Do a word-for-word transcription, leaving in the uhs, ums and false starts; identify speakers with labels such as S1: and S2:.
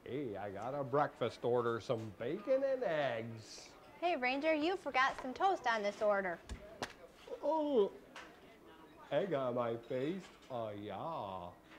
S1: Hey, I got a breakfast order, some bacon and eggs.
S2: Hey, Ranger, you forgot some toast on this order.
S1: Oh, egg on my face? Oh, yeah.